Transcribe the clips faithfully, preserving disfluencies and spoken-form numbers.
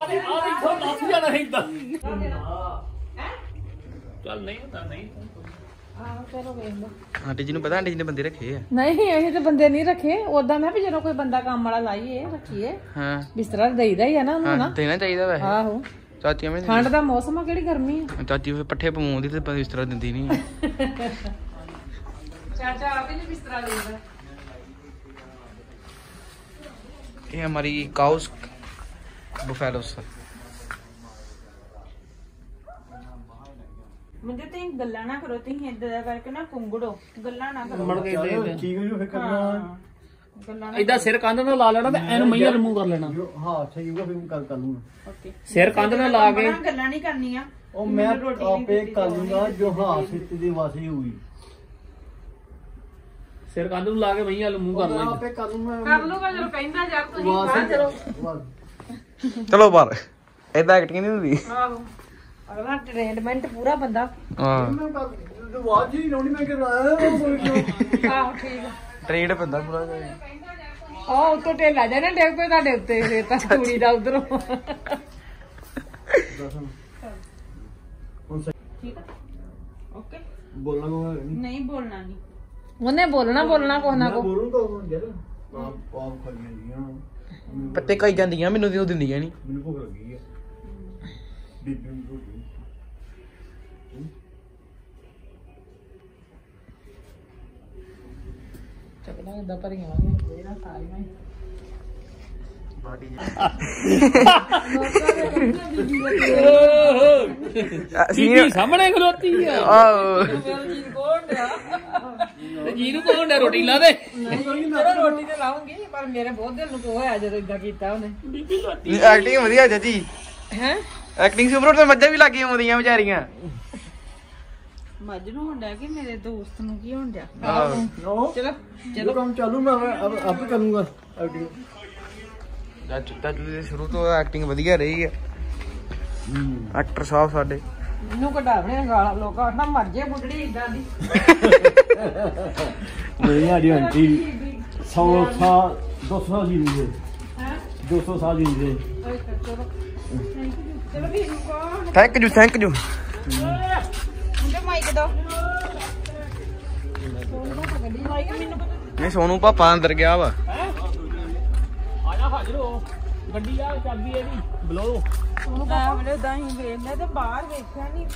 ਚੱਲ ਨਹੀਂ ਹੁੰਦਾ ਨਹੀਂ ਆਂਟੀ ਜੀ ਨੂੰ ਪਤਾ ਆਂਟੀ ਜੀ ਨੇ ਬੰਦੇ ਰੱਖੇ ਆ ਨਹੀਂ ਇਹ ਤੇ ਬੰਦੇ ਨਹੀਂ ਰੱਖੇ ਉਦਾਂ ਮੈਂ ਵੀ ਜਦੋਂ ਕੋਈ ਬੰਦਾ ਕੰਮ ਵਾਲਾ ਲਾਈਏ ਰੱਖੀਏ ਹਾਂ ਬਿਸਤਰਾ ਦੇਈਦਾ ਹੀ ਆ ਨਾ ਉਹਨੂੰ ਨਾ ਦੇਣਾ ਚਾਹੀਦਾ ਵੈਸੇ ਆਹੋ ਚਾਚੀ ਮੈਂ ਠੰਡ ਦਾ ਮੌਸਮ ਆ ਕਿਹੜੀ ਗਰਮੀ ਆ ਚਾਚੀ ਫਿਰ ਪੱਠੇ ਪਵਾਉਂਦੀ ਤੇ ਬਿਸਤਰਾ ਦਿੰਦੀ ਨਹੀਂ ਚਾਚਾ ਆਪੇ ਨਹੀਂ ਬਿਸਤਰਾ ਦੇਈਦਾ ये हमारी काउस बुफेलोस मुझे तो गल्ला ना करो तुम इदा करके ना कुंगड़ो गल्ला ना करो ਮੜ ਕੇ ਦੇ ਠੀਕ ਹੈ ਜੀ ਫਿਰ ਕਰਨਾ गल्ला ਇਦਾਂ ਸਿਰ ਕੰਧ ਨਾਲ ਲਾ ਲੈਣਾ ਤੇ ਐਨ ਮਈਆ ਰਿਮੂਵ ਕਰ ਲੈਣਾ ਹਾਂ ਅੱਛਾ ਜੀ ਉਹ ਫਿਰ ਕਰ ਕਰ ਲੂੰਗਾ ओके ਸਿਰ ਕੰਧ ਨਾਲ ਲਾ ਕੇ गल्ला नहीं करनी आ ਉਹ ਮੈਂ ਆਪੇ ਕਰ ਲੂੰਗਾ ਜੋ ਹਾਥ ਦੀ ਵਾਸੀ ਹੋਈ ਸਿਰ ਕੰਧ ਨੂੰ ਲਾ ਕੇ ਮਈਆ ਰਿਮੂਵ ਕਰ ਲੈਣਾ ਆਪੇ ਕਰ ਲੂੰਗਾ कर लूंगा जब कहंदा यार तुम बाहर चलो चलो बाहर ऐसा एक्टिंग नहीं होती आहो अगला ट्रीटमेंट पूरा बंदा हां ਮੈਂ ਕਰ ਆਵਾਜ਼ ਹੀ ਲਾਉਣੀ ਮੈਂ ਕਰਾਇਆ ਬੋਲ ਕਿਉਂ ਆਹੋ ਠੀਕ ਆ ट्रेड बंदा पूरा ਉਹ ਉੱਤੋਂ ਢੇਲਾ ਜਾਣਾ ਡੇਗ ਪਏ ਤੁਹਾਡੇ ਉੱਤੇ ਰੇਤਾ ਕੁੜੀ ਦਾ ਉਧਰੋਂ ਠੀਕ ਆ ਓਕੇ ਬੋਲਣਾ ਕੋਈ ਨਹੀਂ ਬੋਲਣਾ ਨਹੀਂ ਉਹਨੇ ਬੋਲਣਾ ਬੋਲਣਾ ਕੁਛ ਨਾ ਕੁਛ ਬੋਲੂਗਾ ਯਾਰ ਆਪ ਆਪ ਖਾਈਆਂ ਜੀਆਂ पत्ते कई ਜਾਂਦੀਆਂ ਮੈਨੂੰ ਤੇ ਉਹ ਦਿੰਦੀਆਂ ਨਹੀਂ ਮੈਨੂੰ ਭੁੱਖ ਲੱਗੀ ਹੈ ਬੀਬੀ ਨੂੰ ਰੋਟੀ ਚੱਕਣਾ ਇਦਾਂ ਭਰੀਆਂ ਜਿਹੜਾ ਸਾਰੀਆਂ ਬੀਬੀ ਸਾਹਮਣੇ ਖਲੋਤੀ ਆ ਆਹੋ ਜੀ ਨੂੰ ਕੋਣ ਡੇ ਰੋਟੀ ਲਾ ਦੇ ਚਲੋ ਰੋਟੀ ਤੇ ਲਾਉਂਗੀ ਪਰ ਮੇਰੇ ਬਹੁਤ ਦਿਲ ਨੂੰ ਕੋ ਹੋਇਆ ਜਦੋਂ ਇਦਾਂ ਕੀਤਾ ਉਹਨੇ ਬੀਬੀ ਰੋਟੀ ਐਕਟਿੰਗ ਵਧੀਆ ਚਾਚੀ ਹੈ ਐਕਟਿੰਗ ਸੁਪਰ ਤੇ ਮੱਝਾਂ ਵੀ ਲੱਗੀਆਂ ਆਉਂਦੀਆਂ ਵਿਚਾਰੀਆਂ ਮੱਝ ਨੂੰ ਹੁੰਦਾ ਕਿ ਮੇਰੇ ਦੋਸਤ ਨੂੰ ਕੀ ਹੁੰਦਾ ਚਲੋ ਚਲੋ ਚਲੋ ਕੰਮ ਚਾਲੂ ਮੈਂ ਆਪ ਕਰੂੰਗਾ ਚਾਚੂ ਚਾਚੂ ਦੇ ਸ਼ੁਰੂ ਤੋਂ ਐਕਟਿੰਗ ਵਧੀਆ ਰਹੀ ਹੈ ਐਕਟਰ ਸਾਹਿਬ ਸਾਡੇ ਮੈਨੂੰ ਕਢਾਵਣੇ ਗਾਲਾਂ ਲੋਕਾਂ ਆਖਣਾ ਮਰ ਜੇ ਬੁੱਢੜੀ ਇਦਾਂ ਦੀ ਮੇਰੀ ਆਡੀ ਆਂਟੀ ਸੌ ਸਾਲ ਦੋ ਸੌ ਸਾਲ ਜੀਂਦੇ ਹੈ ਦੋ ਸੌ ਸਾਲ ਜੀਂਦੇ ਚਲੋ ਚਲੋ ਵੀ ਨੂੰ ਕੋ ਥੈਂਕ ਯੂ ਥੈਂਕ ਯੂ ਮੁੰਡੇ ਮਾਈਕ ਦੋ ਮਾਈਕ ਮੈਨੂੰ ਪਤਾ ਨਹੀਂ ਸੋਨੂ ਪਾਪਾ ਅੰਦਰ ਗਿਆ ਵਾ ਆ ਜਾ ਹਾਜ਼ਰ ਹੋ ਗੱਡੀ ਆ ਚਾਬੀ ਇਹਦੀ ਬਲੋ ਉਹਨੂੰ ਕਹਾ ਬਲੇ ਉਦਾਂ ਹੀ ਵੇਖਣਾ ਤੇ ਬਾਹਰ ਵੇਖਿਆ ਨਹੀਂ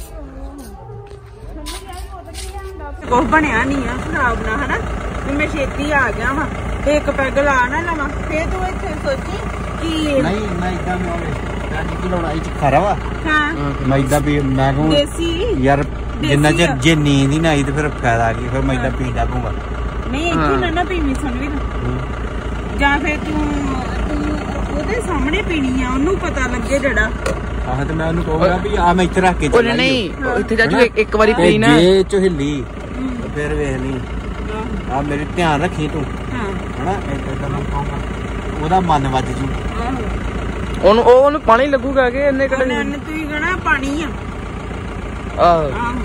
ਕੁਛ ਬਣਿਆ ਨਹੀਂ ਆ ਖਰਾਬ ਨਾ ਹਨਾ ਵੀ ਮੈਂ ਛੇਤੀ ਆ ਗਿਆ ਵਾ ਤੇ ਇੱਕ ਪੈਗ ਲਾ ਨਾ ਲਵਾਂ ਫੇਰ ਤੂੰ ਇੱਥੇ ਸੋਚੀ ਕਿ ਨਹੀਂ ਮੈਂ ਇਦਾਂ ਮੈਂ ਰਾਜੀ ਕੀ ਲਾਉਣਾ ਇਹ ਖਰਾ ਵਾ ਹਾਂ ਮੈਂ ਇਦਾਂ ਵੀ ਮੈਂ ਕਹੂੰ ਦੇਸੀ ਯਾਰ ਜਿੰਨਾ ਚਿਰ ਜੇ ਨੀਂਦ ਹੀ ਨਾ ਆਈ ਤੇ ਫਿਰ ਫਾਇਦਾ ਕੀ ਫਿਰ ਮੈਂ ਇਦਾਂ ਪੀਂਦਾ ਪਊਗਾ ਨਹੀਂ ਇੱਥੇ ਨਾ ਨਾ ਪੀਵੀਂ ਸੁਣ ਵੀ ਜਾਂ ਫਿਰ ਤੂੰ ਤੂੰ ਉਹਦੇ ਸਾਹਮਣੇ ਪੀਣੀ ਆ ਉਹਨੂੰ ਪਤਾ ਲੱਗੇ ਜਿਹੜਾ ਆਹ ਤੇ ਮੈਂ ਉਹਨੂੰ ਕਹੂੰਗਾ ਵੀ ਆ ਮੈਂ ਇੱਥੇ ਰੱਖ ਕੇ ਉਹ ਨਹੀਂ ਇੱਥੇ ਚਾਚੂ ਇੱਕ ਵਾਰੀ ਪੀ ਨਾ ਜੇ ਚ ਹਿੱਲੀ ਫਿਰ ਵੇਖ ਲਈ ਆ ਮੇਰੇ ਧਿਆਨ ਰੱਖੀ ਤੂੰ ਹਾਂ ਹਨਾ ਇਦਾਂ ਮੈਂ ਕਹੂੰਗਾ ਉਹਦਾ ਮਨ ਵੱਜ ਜੂ ਆਹੋ ਉਹਨੂੰ ਉਹ ਉਹਨੂੰ ਪਾਣੀ ਲੱਗੂਗਾ ਕਿ ਇੰਨੇ ਕਿਹੜੇ ਉਹਨੇ ਤੂੰ ਕਹਣਾ ਪਾਣੀ ਆ ਆਹੋ ਆਹੋ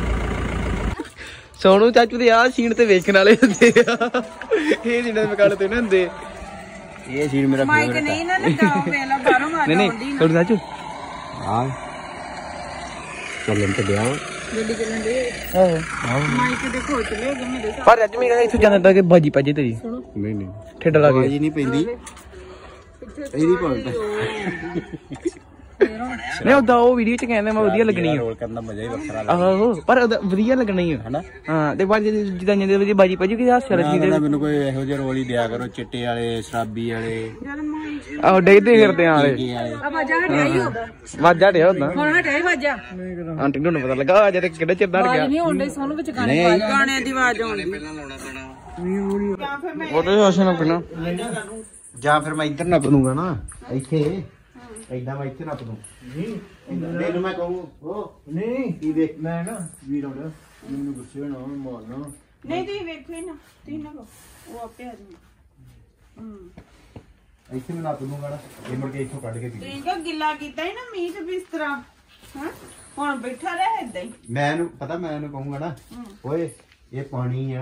ਸੋਨੂ ਚਾਚੂ ਦੇ ਆਹ ਸੀਨ ਤੇ ਵੇਖਣ ਵਾਲੇ ਹੁੰਦੇ ਆ ਇਹ ਸੀਨ ਤੇ ਕੱਢ ਤੇ ਨਾ ਹੁੰਦੇ ਇਹ ਸੀਨ ਮੇਰਾ ਮਾਈਕ ਨਹੀਂ ਨਾ ਲਗਾਓ ਵੇਲਾ ਬਾਹਰੋਂ ਮਾਰ ਨਹੀਂ ਨਹੀਂ ਸੋਨੂ ਚਾਚੂ ਹਾਂ ਚੱਲਣ ਤੇ ਗਿਆ ਗੱਡੀ ਚੱਲਣ ਦੇ ਆਹੋ ਮਾਈਕ ਦੇ ਖੋਚ ਲਿਓ ਕਿ ਮੇਰੇ ਸਾਹ ਪਰ ਅੱਜ ਮੈਂ ਇੱਥੋਂ ਜਾਂਦਾ ਕਿ ਬਾਜੀ ਪਾਜੇ ਤੇਰੀ ਨਹੀਂ ਨਹੀਂ ਠੇਡਾ ਲਾ ਕੇ ਬਾਜੀ ਨਹੀਂ ਪੈਂਦੀ ਇਹਦੀ ਪਾਉਂਦਾ ਨਹੀਂ ਉਦਾਂ ਉਹ ਵੀਡੀਓ ਚ ਕਹਿੰਦੇ ਮੈਂ ਵਧੀਆ ਲੱਗਣੀ ਆ ਰੋਲ ਕਰਨ ਦਾ ਮਜ਼ਾ ਹੀ ਵੱਖਰਾ ਆਹੋ ਪਰ ਉਹਦਾ ਵਧੀਆ ਲੱਗਣੀ ਆ ਹਨਾ ਹਾਂ ਤੇ ਬਾਜੀ ਜਿੱਦਾਂ ਜਾਂਦੇ ਵਿੱਚ ਬਾਜੀ ਪਾਜੀ ਕਿ ਹਾਸੇ ਵਾਲੀ ਚੀਜ਼ ਮੈਨੂੰ ਕੋਈ ਇਹੋ ਜਿਹੇ ਰੋਲ ਹੀ ਦਿਆ ਕਰੋ ਚਿੱਟੇ ਵਾਲੇ ਸ਼ਰਾਬੀ ਵਾਲੇ ਯਾਰ ਮਾਈਕ ਆਹੋ ਡੇਗਦੇ ਫਿਰਦੇ ਆ ਵਾਲੇ ਕੀ ਵਾਲੇ ਆ ਵਾਜਾ ਹਟਿਆ ਹੀ ਹੁੰਦਾ ਵਾਜਾ ਡਿਆ ਹੁੰਦਾ ਹੁਣ ਹਟਿਆ ਹੀ ਵਾਜਾ ਆਂਟੀ ਨੂੰ ਪਤਾ ਲੱਗਾ ਅੱਜ ਤੇ ਕਿਹੜੇ ਚਿਰ ਦਾ ਗਿਆ ਨਹੀਂ ਹੁੰਦੇ ਸੋਨੂੰ ਵਿੱਚ ਗਾਣੇ ਪਾ ਗਾਣਿਆਂ ਦੀ ਆਵਾਜ਼ ਆਉਂਦੀ ਪਹਿਲਾਂ ਲਾਉਣਾ ਪੈਣਾ ਜਾਂ ਫਿਰ ਮੈਂ ਉਹਦੇ ਹਾਸੇ ਨਾਲ ਪੀਣਾ ਜਾਂ ਫਿਰ ਮੈਂ ਇੱਧਰ ਨੱਪ ਦੂੰਗਾ ਨਾ ਇੱਥੇ ਏਦਾਂ ਮੈਂ ਇੱਥੇ ਨੱਪ ਦੂੰ ਨਹੀਂ ਤੈਨੂੰ ਮੈਂ ਕਹੂੰ ਉਹ ਨਹੀਂ ਕੀ ਦੇਖ ਮੈਂ ਨਾ ਵੀਰ ਆਉਂਦਾ ਮੈਨੂੰ ਗੁੱਸੇ ਹੋਣਾ ਮਾਰਨਾ ਨਹੀਂ ਤੁਸੀਂ ਵੇਖੋ ਹੀ ਨਾ ਤੁਸੀਂ ਨਾ ਕਹੋ ਉਹ ਆਪੇ ਆ ਜਾਊਗਾ ਹੂੰ ਇੱਥੇ ਮੈਂ ਨੱਪ ਦੂੰਗਾ ਨਾ ਇਹ ਮੁੜ ਕੇ ਇੱਥੋਂ ਕੱਢ ਕੇ ਪੀ ਤੁਸੀਂ ਕਹੋ ਗਿੱਲਾ ਕੀਤਾ ਹੀ ਨਾ ਮੀਟ ਬਿਸਤਰਾ ਹਾਂ ਹੁਣ ਬੈਠਾ ਰਹਿ ਏਦਾਂ ਹੀ ਮੈਂ ਇਹਨੂੰ ਪਤਾ ਮੈਂ ਇਹਨੂੰ ਕਹੂੰਗਾ ਨਾ ਓਏ ਇਹ ਪਾਣੀ ਆ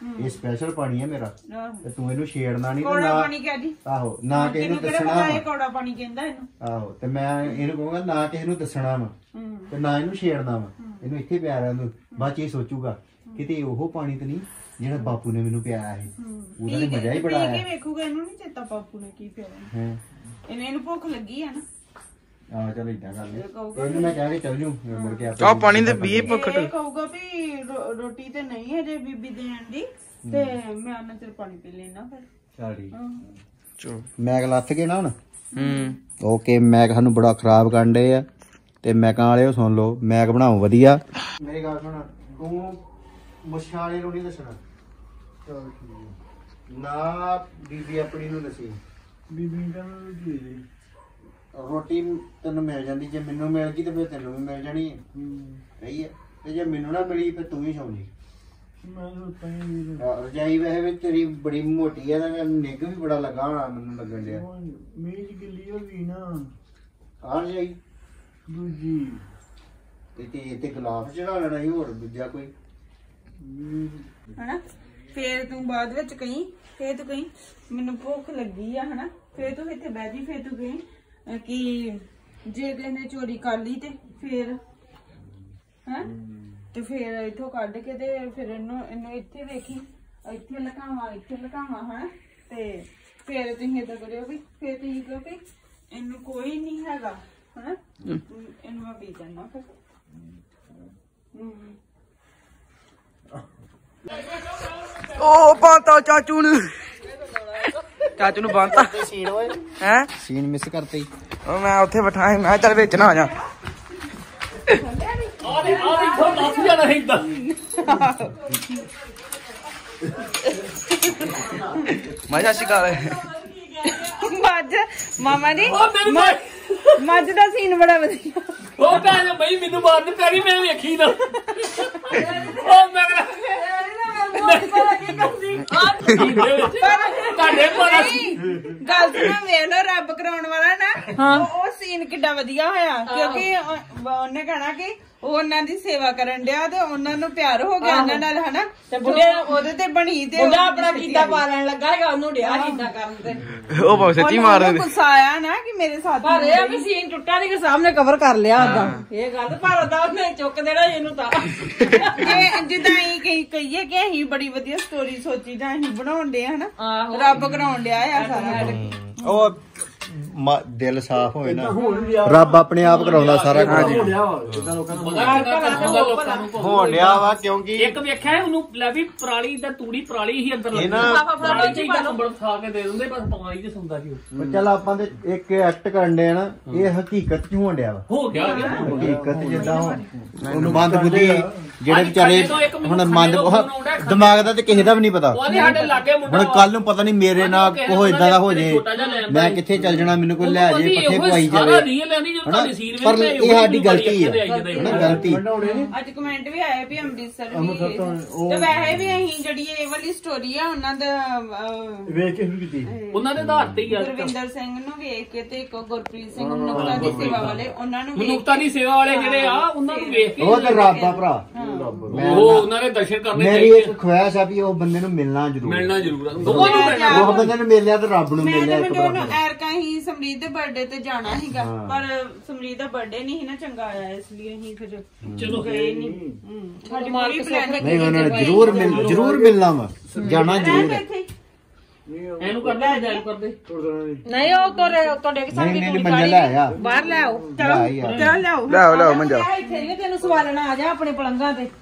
ਇਹ ਸਪੈਸ਼ਲ ਪਾਣੀ ਹੈ ਮੇਰਾ ਆਹੋ। ਤੇ ਤੂੰ ਇਹਨੂੰ ਛੇੜਨਾ ਨਹੀਂ ਤੇ ਕੌੜਾ ਨਾ ਪਾਣੀ ਕਹਿ ਦੀ ਆਹੋ ਨਾ ਕਿਸੇ ਨੂੰ ਤੈਨੂੰ ਕਿਹੜਾ ਦੱਸਣਾ ਪਤਾ ਇਹ ਵਾ। ਕੌੜਾ ਪਾਣੀ ਕਹਿੰਦਾ ਇਹਨੂੰ ਆਹੋ ਤੇ ਮੈਂ ਇਹਨੂੰ ਕਹੂੰਗਾ ਨਾ ਕਿਸੇ ਨੂੰ ਦੱਸਣਾ ਵਾ ਹੂੰ ਤੇ ਨਾ ਇਹਨੂੰ ਛੇੜਨਾ ਵਾ ਇਹਨੂੰ ਇੱਥੇ ਪਿਆ ਰਹਿਣ ਦੋ ਬਾਅਦ ਚ ਇਹ ਸੋਚੂਗਾ ਕਿਤੇ ਉਹ ਪਾਣੀ ਤੇ ਨਹੀਂ ਜਿਹੜਾ ਬਾਪੂ ਨੇ ਮੈਨੂੰ ਪਿਆਇਆ ਸੀ ਉਹਦਾ ਤੇ ਮਜ਼ਾ ਹੀ ਬੜਾ ਪੀ ਕੇ ਆਇਆ ਵੇਖੂਗਾ ਇਹਨੂੰ ਨਹੀਂ ਚੇਤਾ ਬਾਪੂ ਨੇ ਕੀ ਪਿਆ ਹੈ ਇਹਨੇ ਇਹਨੂੰ ਭੁੱਖ ਲੱਗੀ ਆ ਨਾ ਆਹ ਚਲ ਇਦਾਂ ਕਰ ਲੈ ਇਹਨੂੰ ਮੈਂ ਕਹਿ ਕੇ ਚੱਲ ਜੂ ਮੁੜ ਕੇ ਆਹ ਪਾਣੀ ਦੇ ਵੀਹ ਇਹ ਕਹੂਗਾ ਵੀ ਰੋ- ਰੋਟੀ ਤੇ ਨਹੀਂ ਹੈ ਜੇ ਬੀਬੀ ਦੇਣ ਦੀ ਤੇ ਮੈਂ ਉਹਨਾਂ ਚਿਰ ਪਾਣੀ ਪੀ ਲੈਣਾ ਫਿਰ ਚੱਲ ਠੀਕ ਹਾਂ। ਚਲੋ ਮੈਗ ਲੱਥ ਗਏ ਨਾ ਹੁਣ ਹੂੰ ਓਕੇ ਮੈਗ ਸਾਨੂੰ ਬੜਾ ਖਰਾਬ ਕਰਨ ਡੇ ਆ ਤੇ ਮੈਕਾਂ ਵਾਲਿਓ ਸੁਣ ਲਓ ਮੈਗ ਬਣਾਓ ਵਧੀਆ ਮੇਰੀ ਗੱਲ ਸੁਣ ਤੂੰ ਮੁੱਛਾਂ ਵਾਲੇ ਨੂੰ ਨਹੀਂ ਦੱਸਣਾ ਨਾ ਬੀਬੀ ਆਪਣੀ ਨੂੰ ਦੱਸੀ ਬੀਬੀ ਕਹਿੰਦੀ ਰੋਟੀ ਤੈਨੂੰ ਮਿਲ ਜਾਂਦੀ ਜੇ ਮੈਨੂੰ ਮਿਲ ਗਈ ਤੇ ਫਿਰ ਤੈਨੂੰ ਵੀ ਮਿਲ ਜਾਣੀ ਹੈ ਸਹੀ ਹੈ ਤੇ ਜੇ ਮੈਨੂੰ ਨਾ ਮਿਲੀ ਫਿਰ ਤੂੰ ਹੀ ਸੌਂ ਜੀ ਰਜਾਈ ਵੈਸੇ ਵੀ ਤੇਰੀ ਬੜੀ ਮੋਟੀ ਹੈ ਤਾਂ ਨਿੱਘ ਵੀ ਬੜਾ ਲੱਗਾ ਹੋਣਾ ਮੈਨੂੰ ਲੱਗਣ ਡਿਆ ਮੇਜ ਗਿੱਲੀ ਹੋ ਗਈ ਨਾ ਆ ਰਜਾਈ ਦੂਜੀ ਤੇ ਤੇ ਤੇ ਗਲਾਫ ਚੜਾ ਲੈਣਾ ਸੀ ਹੋਰ ਦੂਜਾ ਕੋਈ ਹਨਾ ਫੇਰ ਤੂੰ ਬਾਅਦ ਵਿੱਚ ਕਹੀਂ ਫੇਰ ਤੂੰ ਕਹੀਂ ਮੈਨੂੰ ਭੁੱਖ ਲੱਗੀ ਆ ਹਨਾ ਫੇਰ ਤੂੰ ਇੱਥੇ ਬਹਿ ਜੀ ਫੇਰ ਤੂੰ ਕਹੀਂ ਅਹ ਕਿ ਜੇ ਕਿਸੇ ਨੇ ਚੋਰੀ ਕਰ ਲਈ ਤੇ ਫੇਰ ਹੈ ਤੇ ਫੇਰ ਇੱਥੋਂ ਕੱਢ ਕੇ ਤੇ ਫਿਰ ਇਹਨੂੰ ਇਹਨੂੰ ਇੱਥੇ ਵੇਖੀ ਇੱਥੇ ਲਗਾਵਾਂ ਇੱਥੇ ਲਗਾਵਾਂ ਹਨਾ ਤੇ ਫੇਰ ਤੁਸੀਂ ਏਦਾਂ ਕਰਿਓ ਵੀ ਫੇਰ ਤੁਸੀਂ ਕਹੋ ਵੀ ਇਹਨੂੰ ਕੋਈ ਨਹੀਂ ਹੈਗਾ ਹਨਾ ਇਹਨੂੰ ਮੈਂ ਪੀ ਜਾਣਾ ਫਿਰ ਹਮ ਉਹ ਬਾਤਾ ਚਾਚੂ ਨੂੰ ਚਾਚੂ ਨੂੰ ਬੰਨਤਾ ਸੀਨ ਓਏ ਹੈ ਸੀਨ ਮਿਸ ਕਰਤੇ ਉਹ ਮੈਂ ਉੱਥੇ ਬਿਠਾ ਮੈਂ ਚੱਲ ਵਿੱਚ ਨਾ ਆ ਜਾ ਆ ਦੇ ਆ ਦੇ ਇੱਥੋਂ ਲੱਗ ਜਾਣਾ ਸੀ ਇਦਾਂ ਮੈਂ ਸਤਿ ਸ਼੍ਰੀ ਅਕਾਲ ਮੱਝ ਮਾਮਾ ਜੀ ਉਹ ਮੇਰੀ ਮੱਝ- ਮੱਝ ਦਾ ਸੀਨ ਬੜਾ ਵਧੀਆ ਉਹ ਭੈਣ ਬਈ ਮੈਨੂੰ ਮਾਰਨ ਪੈਰੀ ਮੈਂ ਵੇਖੀ ਨਾ ਉਹ ਮੈਂ ਤੁਹਾਡੇ ਪਰ ਗੱਲ ਸੁਣਾ ਵੇਖ ਲੋ ਰੱਬ ਕਰਾਉਣ ਵਾਲਾ ਨਾ ਉਹ- ਉਹ ਸੀਨ ਕਿੱਡਾ ਵਧੀਆ ਹੋਇਆ ਕਿਉਂਕਿ ਉਹ- ਉਹਨੇ ਕਹਿਣਾ ਕਿ ਉਹ ਉਹਨਾਂ ਦੀ ਸੇਵਾ ਕਰਨ ਡਿਆ ਤੇ ਉਹਨਾਂ ਨੂੰ ਪਿਆਰ ਹੋ ਗਿਆ ਉਹਨਾਂ ਨਾਲ ਹਨਾ ਤੇ ਉਹਦੇ ਤੇ ਬਣੀ ਤੇ ਉਹਦਾ ਆਪਣਾ ਕੀਤਾ ਪਾਲਣ ਲੱਗਾ ਹੈਗਾ ਉਹਨੂੰ ਡਿਆ ਕੀਤਾ ਕਰਨ ਤੇ ਉਹ ਬਹੁਤ ਸੱਚੀ ਮਾਰ ਦਿੰਦੇ ਗੁੱਸਾ ਆਇਆ ਨਾ ਕਿ ਮੇਰੇ ਸਾਥੀ ਪਰ ਇਹ ਵੀ ਸੀਨ ਟੁੱਟਾ ਨਹੀਂ ਕਿ ਸਾਹਮਣੇ ਕਵਰ ਕਰ ਲਿਆ ਉਹਦਾ ਇਹ ਗੱਲ ਪਰ ਉਹਦਾ ਉਹਨੇ ਚੁੱਕ ਦੇਣਾ ਇਹਨੂੰ ਤਾਂ ਜੇ ਜਿੱਦਾਂ ਅਸੀਂ ਕਹੀ ਕਹੀਏ ਕਿ ਅਸੀਂ ਬੜੀ ਵਧੀਆ ਸਟੋਰੀ ਸੋਚੀ ਤਾਂ ਅਸੀਂ ਬਣਾਉਣ ਡਿਆ ਹਨਾ ਰੱਬ ਕਰਾਉਣ ਡਿਆ ਆ ਸਾਰਾ ਉਹ ਦਿਲ ਸਾਫ਼ ਹੋਏ ਨਾ ਰੱਬ ਆਪਣੇ ਆਪ ਕਰਾਉਂਦਾ ਸਾਰਾ ਕੁਝ ਹੋਣ ਡਿਆ ਵਾ ਕਿਉਂਕਿ ਇੱਕ ਵੇਖਿਆ ਉਹਨੂੰ ਲੈ ਵੀ ਪਰਾਲੀ ਦਾ ਤੂੜੀ ਪਰਾਲੀ ਹੀ ਅੰਦਰ ਲੱਗੀ ਇਹਨਾਂ- ਪਰਾਲੀ ਚ ਹੀ ਕੰਬਲ ਖਾ ਕੇ ਦੇ ਦਿੰਦੇ ਬਸ ਪਾਣੀ ਚ ਸੌਂਦਾ ਸੀ ਉਹ ਚੱਲ ਆਪਾਂ ਤੇ ਇੱਕ ਐਕਟ ਕਰਨ ਡਿਆ ਨਾ ਇਹ ਹਕੀਕਤ ਚ ਹੋਣ ਡਿਆ ਵਾ ਹੋ ਗਿਆ ਗਿਆ ਹਕੀਕਤ ਜਿੱਦਾਂ ਹੁਣ ਬੰਦ ਬੁੱਧੀ ਜਿਹੜੇ ਵਿਚਾਰੇ ਹੁਣ ਮੰਦ ਦਿਮਾਗ ਦਾ ਤੇ ਕਿਸੇ ਦਾ ਵੀ ਨਹੀਂ ਪਤਾ ਉਹਦੇ ਸਾਡੇ ਲਾਗੇ ਮੁੰਡਾ ਹੁਣ ਕੱਲ ਨੂੰ ਪਤਾ ਨਹੀਂ ਮੇਰੇ ਨਾਲ ਕੋਈ ਇਦਾਂ ਦਾ ਹੋ ਜੇ ਮੈਂ ਕਿੱਥੇ ਚੱਲ ਜਾਣਾ ਮੈਨੂੰ ਕੋਈ ਲੈ ਜੇ ਪੱਠੇ ਪਵਾਈ ਜਾਵੇ ਹਨਾ ਪਰ ਇਹ ਸਾਡੀ ਗਲਤੀ ਹੈ ਹਨਾ ਗਲਤੀ ਅੱਜ ਕਮੈਂਟ ਵੀ ਆਏ ਵੀ ਅੰਮ੍ਰਿਤਸਰ ਵੀ ਤੇ ਵੈਸੇ ਵੀ ਅਸੀਂ ਜਿਹੜੀ ਇਹ ਵਾਲੀ ਸਟੋਰੀ ਆ ਉਹਨਾਂ ਦਾ ਅਹ, ਵੇਖ ਕੇ ਵੀ ਕੀਤੀ ਉਹਨਾਂ ਦੇ ਆਧਾਰ ਤੇ ਹੀ ਆ ਗੁਰਵਿੰਦਰ ਸਿੰਘ ਨੂੰ ਵੇਖ ਕੇ ਤੇ ਇੱਕ ਗੁਰਪ੍ਰੀਤ ਸਿੰਘ ਮਨੁੱਖਤਾ ਦੀ ਸੇਵਾ ਵਾਲੇ ਉਹਨਾਂ ਨੂੰ ਵੇਖ ਮਨੁੱਖਤਾ ਦੀ ਸੇਵਾ ਵਾਲੇ ਜਿਹੜੇ ਆ ਉਹਨਾਂ ਨੂੰ ਵੇਖ ਕੇ ਉਹ ਤੇ ਰੱਬ ਆ ਭਰਾ ਉਹ ਉਹਨਾਂ ਨੇ ਦਰਸ਼ਨ ਕਰਨੇ ਮੇਰੀ ਚਾਹੀਦੇ ਇੱਕ ਖੁਆਇਸ਼ ਆ ਵੀ ਉਹ ਬੰਦੇ ਨੂੰ ਮਿਲਣਾ ਜ਼ਰੂਰ ਮਿਲਣਾ ਜ਼ਰੂਰ ਆ ਦੋਵਾਂ ਨੂੰ ਮਿਲਣਾ ਉਹ ਬੰਦੇ ਨੂੰ ਮਿਲਿਆ ਤੇ ਰੱਬ ਨੂੰ ਮੈਂ ਮਿਲਿਆ ਤੇ ਇੱਕ ਮੈਨੂੰ ਬਰਾਬਰ ਐਰਕਾ ਹੀ ਸਮਰੀਤ ਦੇ ਬਰਥਡੇ ਤੇ ਜਾਣਾ ਸੀਗਾ ਪਰ ਸਮਰੀਤ ਦਾ ਬਰਥਡੇ ਨਹੀਂ ਸੀ ਨਾ ਚੰਗਾ ਆਇਆ ਇਸ ਲਈ ਅਸੀਂ ਫਿਰ ਚਲੋ ਗਏ ਨਹੀਂ ਹੂੰ ਸਾਡੀ ਪੂਰੀ ਪਲੈਨਿੰਗ ਨਹੀਂ ਉਹਨਾਂ ਨੇ ਜ਼ਰੂਰ ਮਿਲ ਜ਼ਰੂਰ ਮਿਲਣਾ ਵਾ ਜਾਣਾ ਜ਼ਰੂਰ ਹੈ ਇਹਨੂੰ ਕਰਦੇ ਜਾਇ ਕਰਦੇ ਨਹੀਂ ਉਹ ਤੋਰੇ ਤੁਹਾਡੇ ਕੇ ਨਹੀਂ ਨਹੀਂ ਮੰਜਾ ਲੈ ਆ ਬਾਹਰ ਲੈ ਆਓ ਲੈ ਯਾਰ ਚਲੋ ਲਿਆਓ ਲਿਆਓ ਲਿਆਓ ਮੰਜਾ ਇੱਥੇ ਨਹੀਂ ਤੈਨੂੰ ਸਵਾਲਣਾ ਆ ਜਾ ਆਪਣੇ ਪਲੰਘਾਂ ਤੇ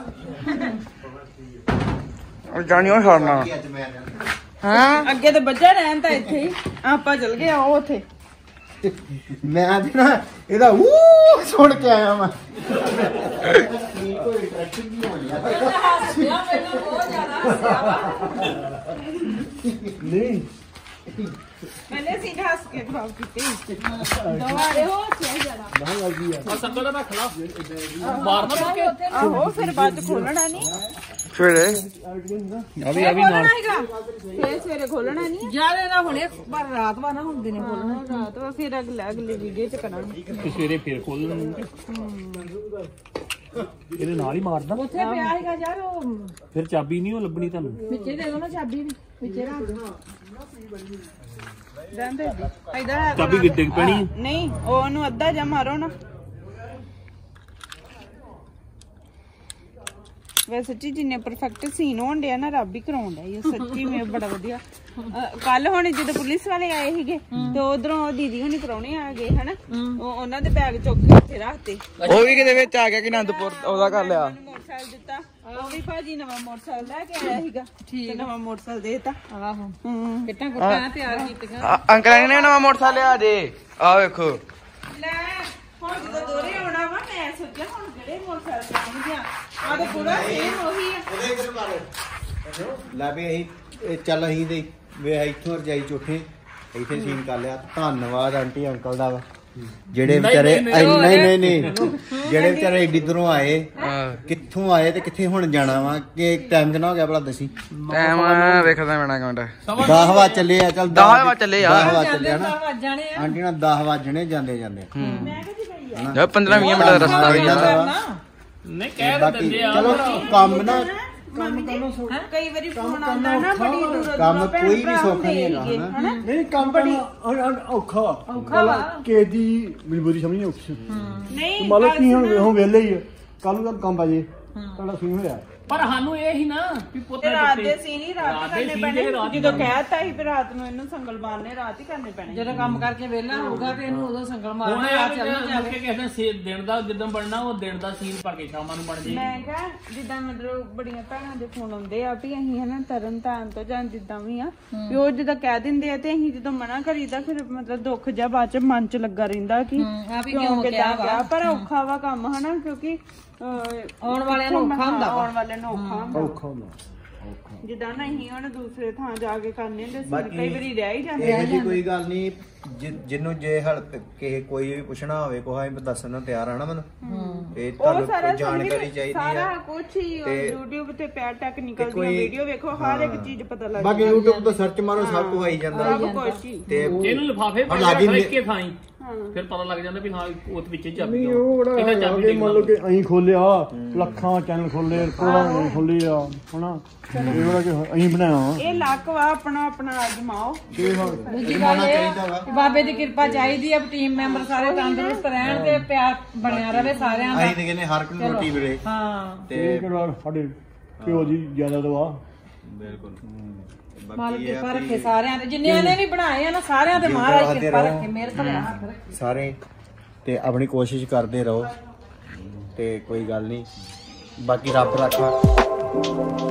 ਜਾਣੀ ਉਹ ਛੜਨਾ ਹਾਂ ਅੱਗੇ ਤੇ ਬੱਜਾ ਰਹਿਣ ਤਾਂ ਇੱਥੇ ਹੀ ਆਪਾਂ ਚਲ ਗਏ ਉਹ ਉੱਥੇ ਮੈਂ ਅੱਜ ਨਾ ਇਹਦਾ ਊ ਸੁਣ ਕੇ ਆਇਆ ਮੈਂ ਕੋਈ ਇੰਟਰੈਕਸ਼ਨ ਨਹੀਂ ਹੋਣੀ ਹੱਸਿਆ ਮੈਨੂੰ ਬਹੁਤ ਜ਼ਿਆਦਾ ਹੱਸਿਆ ਨਹੀਂ ਮੈਨੇ ਸੀधा हंस के खराब की दोबारे हो क्या जरा ਆ ਸੰਗਲ ਦਾ ਰੱਖ ਲਾ ਮਾਰਨਾ ਮੁੜ ਕੇ आहो फिर बाद खोलना नहीं ਸਵੇਰੇ ਆ ਵੀ ਆ ਵੀ ਨਾਲ ਫੇਰ ਸਵੇਰੇ ਖੋਲਣਾ ਨਹੀਂ ਯਾਰ ਇਹਦਾ ਹੁਣੇ ਪਰ ਰਾਤ ਵਾ ਨਾ ਹੁੰਦੇ ਨੇ ਖੋਲਣਾ ਰਾਤ ਵਾ ਫਿਰ ਅਗਲੇ ਅਗਲੇ ਵੀਡੀਓ ਚ ਕਰਾਂਗੇ ਸਵੇਰੇ ਫੇਰ ਖੋਲ ਲੈਣਗੇ ਇਹਦੇ ਨਾਲ ਹੀ ਮਾਰਦਾ ਉੱਥੇ ਪਿਆ ਹੈਗਾ ਯਾਰ ਉਹ ਫਿਰ ਚਾਬੀ ਨਹੀਂ ਉਹ ਲੱਭਣੀ ਤੁਹਾਨੂੰ ਵਿੱਚੇ ਦੇ ਦੋ ਨਾ ਚਾਬੀ ਵੀ ਵਿੱਚੇ ਰੱਖ ਦੋ ਰਹਿੰਦੇ ਇਧਰ ਚਾਬੀ ਡਿੱਗ ਪੈਣੀ ਨਹੀਂ ਉਹਨੂੰ ਅੱਧਾ ਜਾਂ ਮਾਰੋ ਨਾ ਵੈਸੇ ਸੱਚੀ ਜਿੰਨੇ ਪਰਫੈਕਟ ਸੀਨ ਹੋਣ ਡਿਆ ਨਾ ਰੱਬ ਹੀ ਕਰਾਉਣ ਡਿਆ ਇਹ ਸੱਚੀ ਮੈਂ ਬੜਾ ਵਧੀਆ ਕੱਲ ਹੁਣ ਜਦੋਂ ਪੁਲਿਸ ਵਾਲੇ ਆਏ ਸੀਗੇ ਤੇ ਉਧਰੋਂ ਦੀਦੀ ਹੁਣੀ ਪ੍ਰਾਹੁਣੇ ਆ ਗਏ ਹਨਾ ਉਹ ਉਹਨਾਂ ਦੇ ਬੈਗ ਚੁੱਕ ਕੇ ਉੱਥੇ ਰੱਖਤੇ ਉਹ ਵੀ ਕਿਤੇ ਵਿੱਚ ਆ ਗਿਆ ਕਿ ਅਨੰਦਪੁਰ ਉਹਦਾ ਕਰ ਲਿਆ ਮੋਟਰਸਾਈਕਲ ਦਿੱਤਾ ਉਹ ਵੀ ਭਾਜੀ ਨਵਾਂ ਮੋਟਰਸਾਈਕਲ ਲੈ ਕੇ ਆਇਆ ਸੀਗਾ ਤੇ ਨਵਾਂ ਮੋਟਰਸਾਈਕਲ ਦੇਤਾ ਆਹੋ ਹੂੰ ਕਿੱਟਾਂ ਕੁੱਟਾਂ ਤਿਆਰ ਕੀਤੀਆਂ ਅੰਕਲ ਨੇ ਨਵਾਂ ਮੋਟਰਸਾਈਕਲ ਲਿਆ ਜੇ ਆ ਵੇਖੋ ਲੈ ਹੁਣ ਜਦੋਂ ਦੋਰੇ ਆਉਣਾ ਵਾ ਮੈਂ ਸੋਚਿਆ ਹੁਣ ਕਿਹੜੇ ਮੋਟਰਸਾਈਕਲ ਆਉਣਗੇ ਆ ਤੇ ਪੂਰਾ ਸੇਮ ਉਹੀ ਆ ਲੈ ਵੀ ਅਸੀਂ ਚੱਲ ਅਸੀਂ ਤੇ ਵੇ ਇੱਥੋਂ ਰਜਾਈ ਚੋਠੇ ਇੱਥੇ ਸੀਨ ਕਰ ਲਿਆ ਧੰਨਵਾਦ ਆਂਟੀ ਅੰਕਲ ਦਾ ਵਾ ਜਿਹੜੇ ਵਿਚਾਰੇ ਨਹੀਂ ਨਹੀਂ ਨਹੀਂ ਜਿਹੜੇ ਵਿਚਾਰੇ ਏਡੀ ਦੂਰੋਂ ਆਏ ਕਿੱਥੋਂ ਆਏ ਤੇ ਕਿੱਥੇ ਹੁਣ ਜਾਣਾ ਵਾ ਕਿ ਟਾਈਮ ਕਿੰਨਾ ਹੋ ਗਿਆ ਭਲਾ ਦੱਸੀ ਟਾਈਮ ਵੇਖਦਾ ਮੈਨਾਂ ਕਮੈਂਟ ਦਸ ਵਜੇ ਚੱਲੇ ਆ ਚੱਲ ਦਸ ਵਜੇ ਚੱਲੇ ਆ ਦਸ ਵਜੇ ਚੱਲੇ ਆ ਨਾ ਆਂਟੀ ਨਾਲ ਦਸ ਵਜਣੇ ਜਾਂਦੇ ਜਾਂਦੇ ਯਾਰ ਪੰਦਰਾਂ ਵੀਹ ਮਿੰਟ ਦਾ ਰਸਤਾ ਵੀ ਜਾਂਦਾ ਨਹੀਂ ਕਹਿ ਬਾਕੀ ਚਲੋ ਕੰਮ ਨਾ ਕਈ ਵਾਰੀ ਫੋਨ ਆਉਂਦਾ ਨਾ ਬੜੀ ਦੂਰੋਂ ਕੰਮ ਕੋਈ ਵੀ ਸੌਖਾ ਨਹੀਂ ਹੈਗਾ ਹਨਾ ਨਹੀਂ ਕੰਮ ਬੜੀ ਔਖਾ ਔਖਾ ਵਾ ਕੇ ਦੀ ਮਜਬੂਰੀ ਸਮਝਣੀ ਔਖੀ ਨਹੀਂ ਮੰਨ ਲਓ ਕੀ ਹੁਣ ਹੁਣ ਵਿਹਲੇ ਹੀ ਕੱਲ ਨੂੰ ਕੰਮ ਪਾਜੇ ਤੁਹਾਡਾ ਸੀਨ ਹੋਇਆ ਪਰ ਸਾਨੂੰ ਇਹ ਹੀ ਨਾ ਵੀ ਪੁੱਤ ਰਾਤ ਦੇ ਸੀਨ ਹੀ ਰਾਤ ਕਰਨੇ ਪੈਣੇ ਜਦੋਂ ਕਹਿਤਾ ਸੀ ਵੀ ਰਾਤ ਨੂੰ ਇਹਨੂੰ ਸੰਗਲ ਮਾਰਨੇ ਰਾਤ ਹੀ ਕਰਨੇ ਪੈਣੇ ਜਦੋਂ ਕੰਮ ਕਰਕੇ ਵਿਹਲਾ ਹੋਊਗਾ ਤੇ ਇਹਨੂੰ ਉਦੋਂ ਸੰਗਲ ਮਾਰਨਾ ਰਾਤ ਚੱਲਣਾ ਜਾਵੇ ਕਿਸੇ ਨੇ ਸੇ ਦਿਨ ਦਾ ਜਦੋਂ ਬਣਨਾ ਉਹ ਦਿਨ ਦਾ ਸੀਨ ਭਰ ਕੇ ਸ਼ਾਮਾਂ ਨੂੰ ਬਣ ਜੇ ਮੈਂ ਕਿਹਾ ਜਿੱਦਾਂ ਮਤਲਬ ਬੜੀਆਂ ਭੈਣਾਂ ਦੇ ਫੋਨ ਆਉਂਦੇ ਆ ਵੀ ਅਸੀਂ ਹਨਾ ਤਰਨ ਤਾਰਨ ਤੋਂ ਜਾਂ ਜਿੱਦਾਂ ਵੀ ਆ ਵੀ ਉਹ ਜਦੋਂ ਕਹਿ ਦਿੰਦੇ ਆ ਤੇ ਅਸੀਂ ਜਦੋਂ ਮਨਾ ਕਰੀਦਾ ਫਿਰ ਮਤਲਬ ਦੁੱਖ ਜਿਹਾ ਬਾਅਦ ਚ ਮਨ ਚ ਲੱਗਾ ਰਹਿੰਦਾ ਕਿ ਕਿਉਂ ਕਿਦਾਂ ਕਿਹਾ ਪਰ ਔਖਾ ਵਾ ਕੰਮ ਹਨਾ ਕਿਉਂਕਿ ਆਉਣ ਵਾਲਿਆਂ ਨੂੰ ਔਖਾ ਹੁੰਦਾ ਆਉਣ ਵਾਲਿਆਂ ਨੂੰ ਔਖਾ ਹੁੰਦਾ ਔਖਾ ਹੁੰਦਾ ਜਿੱਦਾਂ ਨਹੀਂ ਹੁਣ ਦੂਸਰੇ ਥਾਂ ਜਾ ਕੇ ਕਰਨੇ ਹੁੰਦੇ ਸੀ ਕਈ ਵਾਰੀ ਰਹਿ ਹੀ ਜਾਂਦੇ ਇਹੋ ਜੀ ਕੋਈ ਗੱਲ ਨਹੀਂ ਜਿੰਨੂੰ ਜੇ ਹਲਪ ਕਿਸੇ ਕੋਈ ਵੀ ਪੁੱਛਣਾ ਹੋਵੇ ਕੋਈ ਅਸੀਂ ਦੱਸਣ ਨੂੰ ਤਿਆਰ ਆ ਨਾ ਮੈਨੂੰ ਇਹ ਤੁਹਾਨੂੰ ਕੋਈ ਜਾਣਕਾਰੀ ਚਾਹੀਦੀ ਸਾਰਾ ਆ ਕੁਝ ਹੀ YouTube ਤੇ ਪੈਰ ਟੈਕਨੀਕਲ ਦੀਆਂ ਵੀਡੀਓ ਵੇਖੋ ਹਰ ਇੱਕ ਚੀਜ਼ ਪਤਾ ਲੱਗ ਬਾਕੀ YouTube ਤੋਂ ਸਰਚ ਮਾਰੋ ਸਭ ਕੁਝ ਆਈ ਜਾਂਦਾ ਸਭ ਕੁਝ ਹੀ ਤੇ ਇਹਨੂੰ ਲਿਫਾਫੇ ਪਾ ਕੇ ਇੱਕੇ ਥਾਂ ਹੀ ਫਿਰ ਪਤਾ ਲੱਗ ਜਾਂਦਾ ਵੀ ਹਾਂ ਉਹ ਵਿੱਚ ਹੀ ਚਾਬੀ ਨਹੀਂ ਉਹ ਬੜਾ ਚਾਬੀ ਮੰਨ ਲਓ ਕਿ ਅਸੀਂ ਖੋਲਿਆ ਲੱਖਾਂ ਚੈਨਲ ਖੋਲੇ ਕਰੋੜਾਂ ਖੋਲੇ ਆ ਹਨਾ ਇਹ ਬੜਾ ਕਿ ਅਸੀਂ ਬਣਾਇਆ ਇਹ ਲੱਕ ਵਾ ਆਪਣਾ ਆਪਣਾ ਅਜਮਾਓ ਜਮਾਨਾ ਚਾਹੀਦਾ ਵਾ ਬਾਬੇ ਦੀ ਕਿਰਪਾ ਚਾਹੀਦੀ ਆ ਟੀਮ ਮੈਂਬਰ ਸਾਰੇ ਤੰਦਰੁਸਤ ਰਹਿਣ ਤੇ ਪਿਆਰ ਬਣਿਆ ਰਵੇ ਸਾਰਿਆਂ ਦਾ ਅਸੀਂ ਤੇ ਕਹਿੰਦੇ ਹਰ ਕੋਈ ਰੋਟੀ ਮਿਲੇ ਹਾਂ ਤੇ ਸਾਡੇ ਪਿਓ ਜੀ ਜ਼ਿਆਦਾ ਦਵਾ ਬਿਲਕੁਲ ਮਾਲਕ ਕਿਰਪਾ ਰੱਖੇ ਸਾਰਿਆਂ ਤੇ ਜਿੰਨਿਆਂ ਨੇ ਵੀ ਬਣਾਏ ਆ ਨਾ ਸਾਰਿਆਂ ਤੇ ਮਹਾਰਾਜ ਕਿਰਪਾ ਰੱਖੇ ਮਿਹਰ ਭਰਿਆ ਹੱਥ ਰੱਖੇ ਸਾਰੇ ਤੇ ਆਪਣੀ ਕੋਸ਼ਿਸ਼ ਕਰਦੇ ਰਹੋ ਤੇ ਕੋਈ ਗੱਲ ਨਹੀਂ ਬਾਕੀ ਰੱਬ ਰੱਖਾ